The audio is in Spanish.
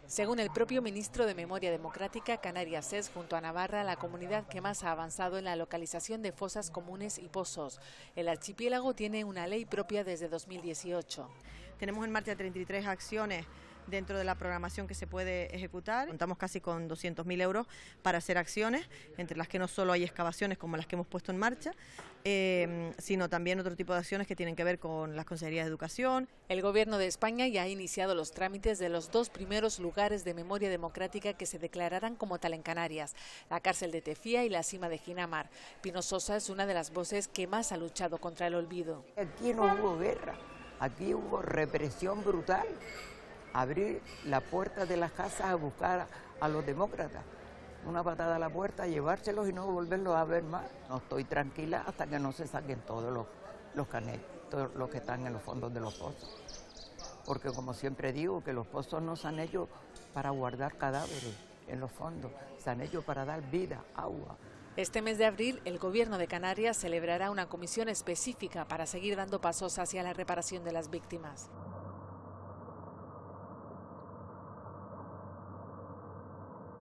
Según el propio ministro de Memoria Democrática, Canarias es, junto a Navarra, la comunidad que más ha avanzado en la localización de fosas comunes y pozos. El archipiélago tiene una ley propia desde 2018. Tenemos en marcha 33 acciones dentro de la programación que se puede ejecutar. Contamos casi con 200.000 euros para hacer acciones, entre las que no solo hay excavaciones como las que hemos puesto en marcha, sino también otro tipo de acciones que tienen que ver con las consejerías de educación. El Gobierno de España ya ha iniciado los trámites de los 2 primeros lugares de memoria democrática que se declararán como tal en Canarias, la cárcel de Tefía y la Sima de Ginamar. Pino Sosa es una de las voces que más ha luchado contra el olvido. Aquí no hubo guerra, aquí hubo represión brutal. Abrir la puerta de las casas a buscar a los demócratas, una patada a la puerta, llevárselos y no volverlos a ver más. No estoy tranquila hasta que no se saquen todos los canetos, todos los que están en los fondos de los pozos. Porque como siempre digo, que los pozos no se han hecho para guardar cadáveres en los fondos, se han hecho para dar vida, agua. Este mes de abril, el Gobierno de Canarias celebrará una comisión específica para seguir dando pasos hacia la reparación de las víctimas.